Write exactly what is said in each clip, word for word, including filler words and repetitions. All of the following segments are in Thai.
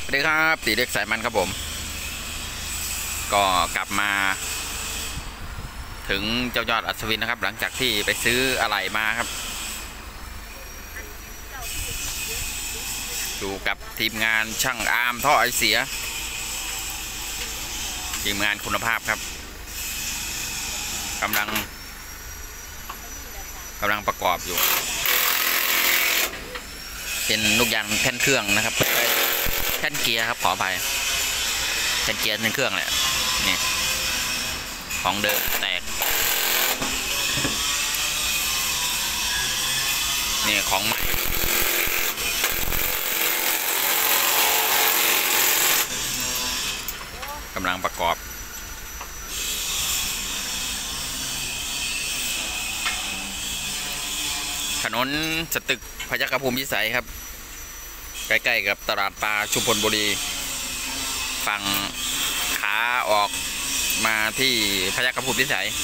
สวัสดีครับตีเล็กสายมันครับผมก็กลับมาถึงเจ้ายอดอัศวินนะครับหลังจากที่ไปซื้ออะไหล่มาครับอยู่กับทีมงานช่างอาร์มท่อไอเสียทีมงานคุณภาพครับกำลังกำลังประกอบอยู่เป็นลูกยางแท่นเครื่องนะครับแท่นเกียร์ครับขออภัยแท่นเกียร์แท่นเครื่องแหละนี่ของเดิมแตกนี่ของใหม่กำลังประกอบถนนสตึกพยัคฆภูมิพิสัยครับใกล้ๆกับตลาดปลาชุมพลบุรีฝั่งขาออกมาที่พยัคฆภูมิพิสัย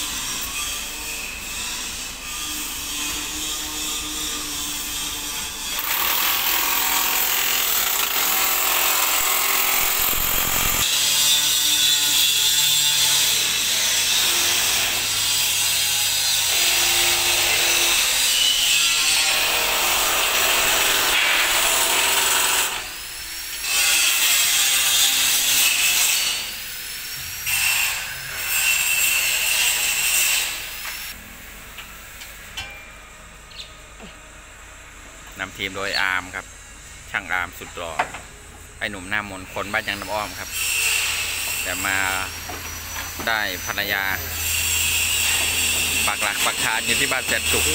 นำทีมโดยอาร์มครับช่างอาร์มสุดหล่อไอหนุ่มหน้ามนคนบ้านยังน้ำอ้อมครับแต่มาได้ภรรยาปักหลักปักฐานอยู่ที่บ้านแสนสุข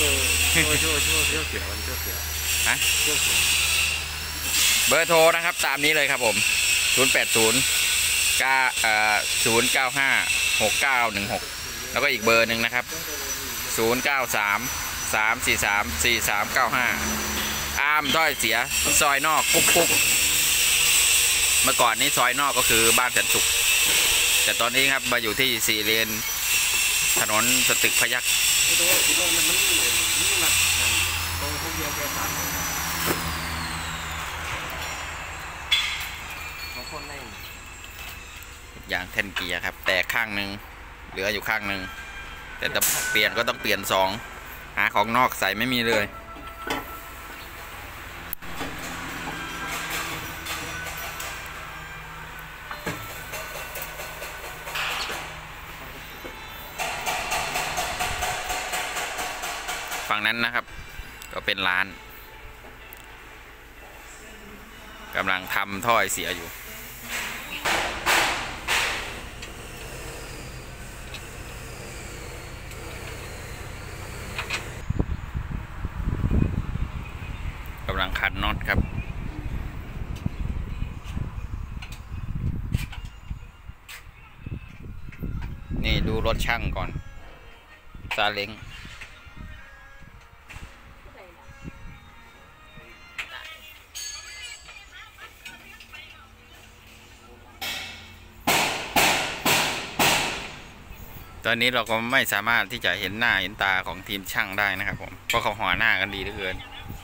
ฮะเบอร์โทรนะครับตามนี้เลยครับผมศูนย์ แปด ศูนย์ เก้า เอ่อ ศูนย์ เก้า ห้า หก เก้า หนึ่ง หกแล้วก็อีกเบอร์หนึ่งนะครับศูนย์ เก้า สาม สาม สี่ สาม สี่ สาม เก้า ห้าอาร์มถ้อยเสียซอยนอกกุ๊กกุ๊กเมื่อก่อนนี้ซอยนอกก็คือบ้านแสนสุขแต่ตอนนี้ครับมาอยู่ที่สี่เลนถนนสตึกพยัคฆ์อย่างแท่นเกียร์ครับแต่ข้างหนึ่งเหลืออยู่ข้างหนึ่งแต่จะเปลี่ยนก็ต้องเปลี่ยนสองหาของนอกใส่ไม่มีเลยฝั่งนั้นนะครับก็เป็นร้านกำลังทำท่อไอเสียอยู่กำลังขันน็อตครับนี่ดูรถช่างก่อนซาเล้งตอนนี้เราก็ไม่สามารถที่จะเห็นหน้าเห็นตาของทีมช่างได้นะครับผมเพราะเขาห่อหน้ากันดีเหลือเกิน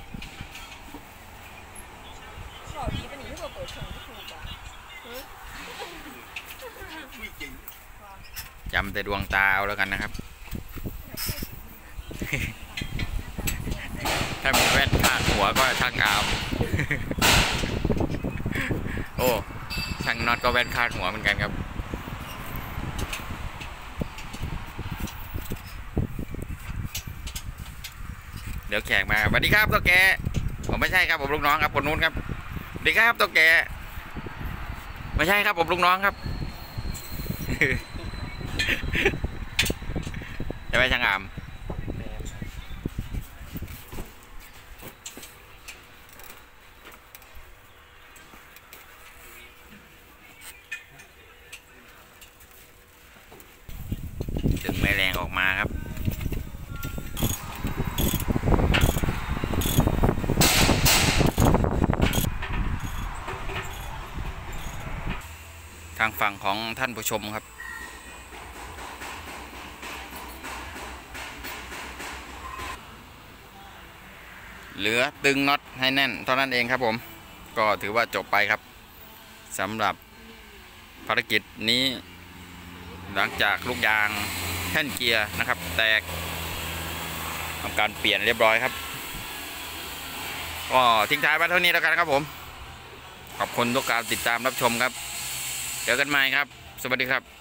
จำแต่ดวงตาเอาแล้วกันนะครับ ถ้ามีแว่นคาดหัวก็ช่างอาร์ม โอ้ช่างน็อตก็แว่นคาดหัวเหมือนกันครับเดี๋ยวแขกมาสวัสดีครับตัวแกผมไม่ใช่ครับผมลูกน้องครับคนนู้นครับสวัสดีครับตัวแกไม่ใช่ครับผมลูกน้องครับ จะไปช่างอาร์มดึงแม่แรงออกมาครับทางฝั่งของท่านผู้ชมครับเหลือตึงน็อตให้แน่นเท่านั้นเองครับผมก็ถือว่าจบไปครับสำหรับภารกิจนี้หลังจากลูกยางแท่นเกียร์นะครับแตกทำการเปลี่ยนเรียบร้อยครับก็ทิ้งท้ายไว้เท่านี้แล้วกันครับผมขอบคุณทุกการติดตามรับชมครับเจอกันใหม่ครับสวัสดีครับ